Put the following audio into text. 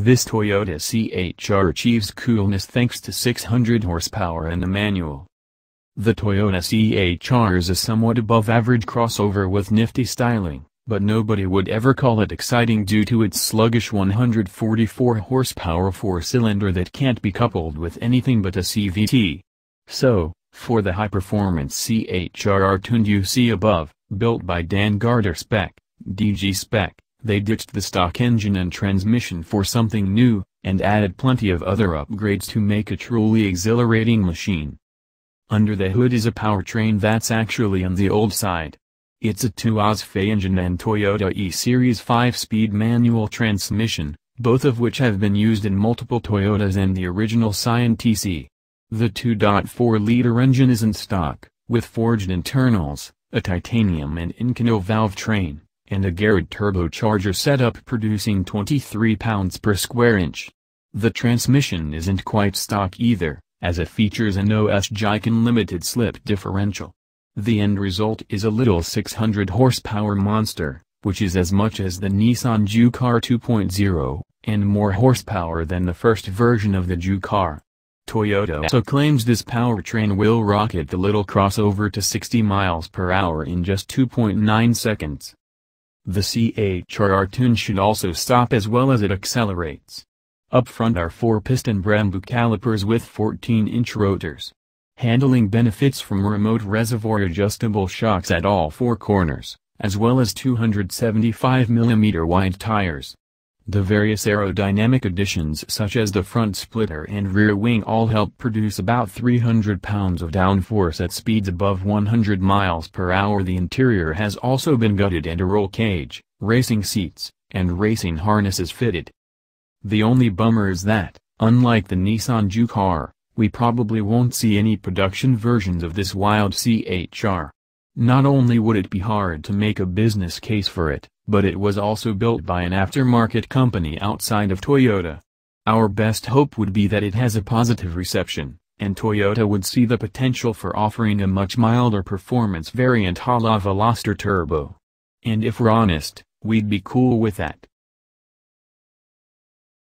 This Toyota CHR achieves coolness thanks to 600 horsepower and a manual. The Toyota CHR is a somewhat above-average crossover with nifty styling, but nobody would ever call it exciting due to its sluggish 144 horsepower four-cylinder that can't be coupled with anything but a CVT. So, for the high-performance CHR tuned you see above, built by Dan Garder Spec, DG-Spec, they ditched the stock engine and transmission for something new, and added plenty of other upgrades to make a truly exhilarating machine. Under the hood is a powertrain that's actually on the old side. It's a 2ASF engine and Toyota E-Series 5-speed manual transmission, both of which have been used in multiple Toyotas and the original Scion TC. The 2.4-liter engine is in stock, with forged internals, a titanium and Inconel valvetrain, and a Garrett turbocharger setup producing 23 pounds per square inch. The transmission isn't quite stock either, as it features an OS Giken limited slip differential. The end result is a little 600 horsepower monster, which is as much as the Nissan Juke-R 2.0, and more horsepower than the first version of the Juke-R. Toyota also claims this powertrain will rocket the little crossover to 60 miles per hour in just 2.9 seconds. The CHR tune should also stop as well as it accelerates. Up front are 4-piston Brembo calipers with 14-inch rotors. Handling benefits from remote reservoir adjustable shocks at all 4 corners, as well as 275mm wide tires. The various aerodynamic additions such as the front splitter and rear wing all help produce about 300 pounds of downforce at speeds above 100 miles per hour. The interior has also been gutted and a roll cage, racing seats, and racing harnesses fitted. The only bummer is that, unlike the Nissan Juke-R, we probably won't see any production versions of this wild CHR. Not only would it be hard to make a business case for it, but it was also built by an aftermarket company outside of Toyota. Our best hope would be that it has a positive reception, and Toyota would see the potential for offering a much milder performance variant a la Veloster Turbo. And if we're honest, we'd be cool with that.